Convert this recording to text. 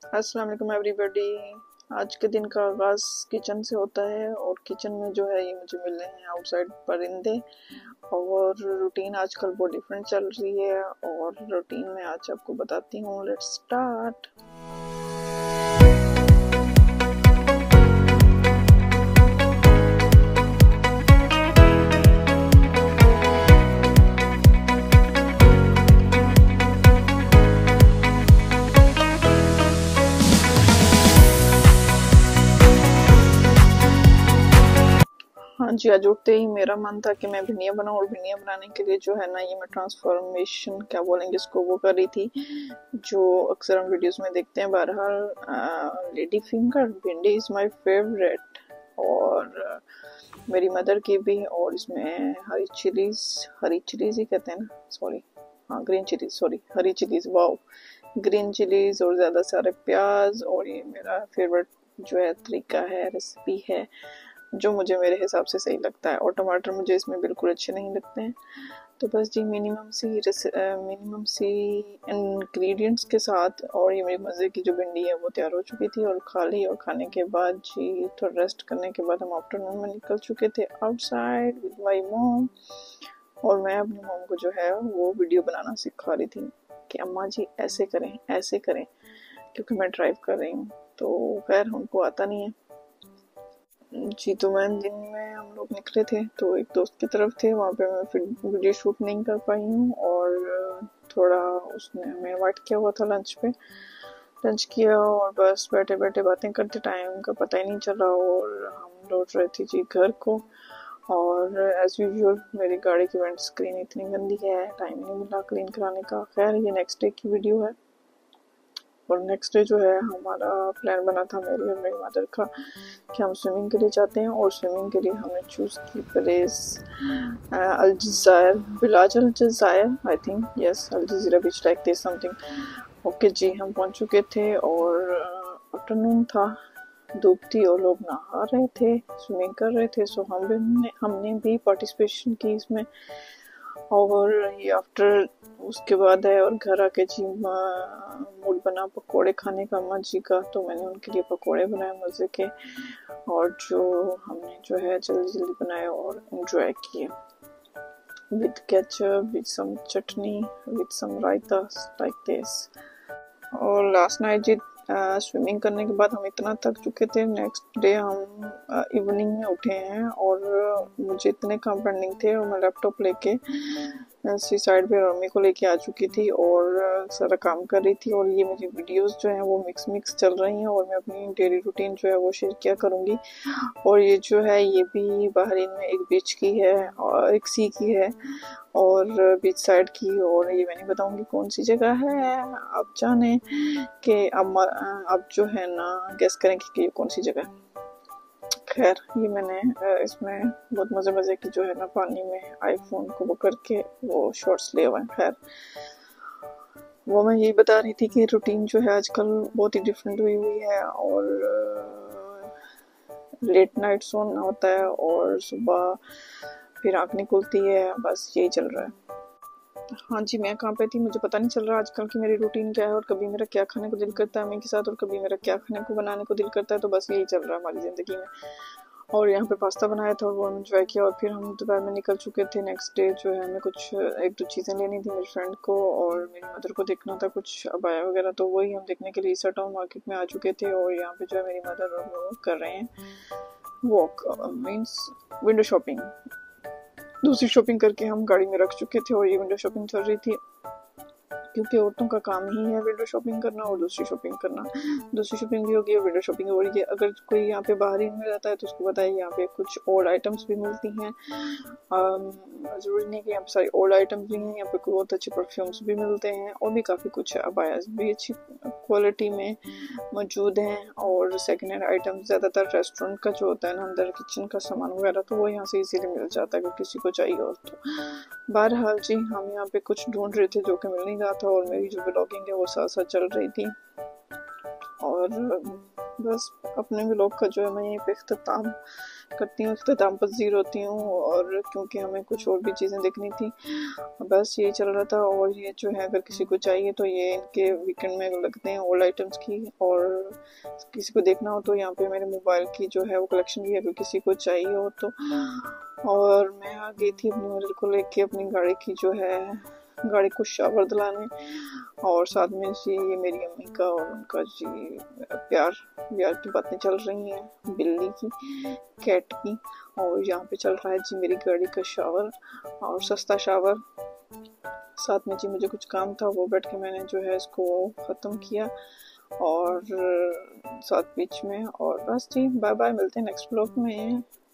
अस्सलाम वालेकुम एवरीबॉडी। आज के दिन का आगाज़ किचन से होता है और किचन में जो है ये मुझे मिल रहे हैं आउटसाइड परिंदे। और रूटीन आजकल बहुत डिफरेंट चल रही है और रूटीन में आज आपको बताती हूँ। Let's start. हाँ जी, आज उठते ही मेरा मन था कि मैं भिंडियाँ बनाऊँ और भिंडियाँ बनाने के लिए जो है ना ये मैं ट्रांसफॉर्मेशन क्या बोलेंगे इसको वो कर रही थी, जो अक्सर हम वीडियोस में देखते हैं। बहरहाल lady finger bhindi is my favourite और मेरी मदर की भी। और इसमें हरी चिलीज ही कहते हैं ना, सॉरी हाँ ग्रीन चिलीज, सॉरी हरी चिलीज, वाओ ग्रीन चिलीज और ज़्यादा सारे प्याज। और ये मेरा फेवरेट जो है तरीका है, रेसिपी है जो मुझे मेरे हिसाब से सही लगता है। और टमाटर मुझे इसमें बिल्कुल अच्छे नहीं लगते हैं। तो बस जी मिनिमम सी इंग्रेडिएंट्स के साथ और ये मेरी मज़े की जो भिंडी है वो तैयार हो चुकी थी और खा ली। और खाने के बाद जी थोड़ा रेस्ट करने के बाद हम आफ्टरनून में निकल चुके थे आउटसाइड विद माय मॉम। और मैं अपनी मॉम को जो है वो वीडियो बनाना सिखा रही थी कि अम्मा जी ऐसे करें, क्योंकि मैं ड्राइव कर रही हूँ तो खैर उनको आता नहीं है जी। तो मैं दिन में हम लोग निकले थे तो एक दोस्त की तरफ थे, वहाँ पे मैं फिर वीडियो शूट नहीं कर पाई हूँ। और थोड़ा उसने हमें इनवाइट किया हुआ था लंच पे, लंच किया और बस बैठे बैठे बातें करते टाइम का पता ही नहीं चला। और हम लौट रहे थे जी घर को। और एज यूजुअल मेरी गाड़ी की विंड स्क्रीन इतनी गंदी है, टाइम नहीं मिला क्लीन कराने का। खैर ये नेक्स्ट डे की वीडियो है। और नेक्स्ट डे जो है हमारा प्लान बना था मेरी और मेरी मदर का कि हम स्विमिंग के लिए जाते हैं। और स्विमिंग के लिए हमने चूज़ की place Al Jazair I think, yes Al Jazeera beach like this something. Okay जी हम पहुंच चुके थे और आफ्टरनून था, धूप थी और लोग नहा रहे थे, स्विमिंग कर रहे थे। सो हमने भी पार्टिसिपेशन की इसमें। और ये आफ्टर उसके बाद है और घर आके जी मूड बना पकोड़े खाने का अम्मा जी का, तो मैंने उनके लिए पकोड़े बनाए मज़े के। और जो हमने जो है जल्दी जल्दी बनाए और एंजॉय किए with ketchup, with some chutney, with some raita like this. और लास्ट नाइट जी स्विमिंग करने के बाद हम इतना थक चुके थे, नेक्स्ट डे हम इवनिंग में उठे हैं और मुझे इतने काम पेंडिंग थे और मैं लैपटॉप लेके सी साइड पे मम्मी को लेके आ चुकी थी और सारा काम कर रही थी। और ये मेरी वीडियोस जो हैं वो मिक्स चल रही हैं और मैं अपनी डेली रूटीन जो है वो शेयर किया करूँगी। और ये जो है ये भी बहरीन में एक बीच की है और एक सी की है और बीच साइड की। और ये मैं नहीं बताऊंगी कौन सी जगह है, आप जाने कि अब जो है ना गेस करें कि ये कौन सी जगह है। खैर ये मैंने इसमें बहुत मज़े की जो है ना पानी में आईफोन को वो करके वो शॉट्स लिए हुए हैं। खैर वो मैं यही बता रही थी कि रूटीन जो है आजकल बहुत ही डिफरेंट हुई है और लेट नाइट सोना होता है और सुबह फिर आँख नहीं खुलती है, बस यही चल रहा है। हाँ जी मैं कहाँ पे थी मुझे पता नहीं चल रहा आजकल की मेरी रूटीन क्या है और कभी मेरा क्या खाने को दिल करता है अम्मी के साथ और कभी मेरा क्या खाने को बनाने को दिल करता है। तो बस यही चल रहा है हमारी ज़िंदगी में। और यहाँ पे पास्ता बनाया था और वो एंजॉय किया और फिर हम दोपहर में निकल चुके थे। नेक्स्ट डे जो है हमें कुछ एक दो चीज़ें लेनी थी मेरी फ्रेंड को और मेरी मदर को देखना था कुछ अबाया वगैरह, तो वही हम देखने के लिए ईसा टाउन मार्केट में आ चुके थे। और यहाँ पे जो है मेरी मदर और वो कर रहे हैं वॉक मीन्स विंडो शॉपिंग। दूसरी शॉपिंग करके हम गाड़ी में रख चुके थे और ये विंडो शॉपिंग चल रही थी क्योंकि औरतों का काम ही है विंडो शॉपिंग करना और दूसरी शॉपिंग करना। दूसरी शॉपिंग भी होगी और विंडो शॉपिंग हो रही है। अगर कोई यहाँ पे बाहरी में रहता है तो उसको बताइए यहाँ पे कुछ ओल्ड आइटम्स भी मिलती हैं। ज़रूरी नहीं कि यहाँ पे सारी ओल्ड आइटम्स भी हैं, यहाँ पे बहुत अच्छे परफ्यूम्स भी मिलते हैं और भी काफ़ी कुछ है। अबायास भी अच्छी क्वालिटी में मौजूद हैं और सेकेंड हैंड आइटम्स ज़्यादातर रेस्टोरेंट का जो होता है ना अंदर किचन का सामान वगैरह तो वो यहाँ से इजीली मिल जाता है अगर किसी को चाहिए हो तो। बहरहाल जी हम यहाँ पे कुछ ढूंढ रहे थे जो कि मिल नहीं रहा था और मेरी जो ब्लॉगिंग है वो साथ साथ चल रही थी। और बस अपने व्लॉग का जो है मैं यहीं पे इख्तिताम करती हूँ, इख्तिताम पज़ीर होती हूँ। और क्योंकि हमें कुछ और भी चीज़ें देखनी थी, बस यही चल रहा था। और ये जो है अगर किसी को चाहिए तो ये इनके वीकेंड में लगते हैं ओल्ड आइटम्स की, और किसी को देखना हो तो यहाँ पे मेरे मोबाइल की जो है वो कलेक्शन भी है, अगर किसी को चाहिए हो तो। और मैं आ गई थी अपनी मिरर को लेके अपनी गाड़ी की जो है गाड़ी को शावर दिलाने, और साथ में जी ये मेरी अम्मी का और उनका जी प्यार प्यार की बातें चल रही हैं बिल्ली की, कैट की। और यहाँ पे चल रहा है जी मेरी गाड़ी का शावर, और सस्ता शावर। साथ में जी मुझे कुछ काम था, वो बैठ के मैंने जो है इसको ख़त्म किया। और साथ बीच में, और बस जी बाय बाय, मिलते हैं नेक्स्ट ब्लॉग में।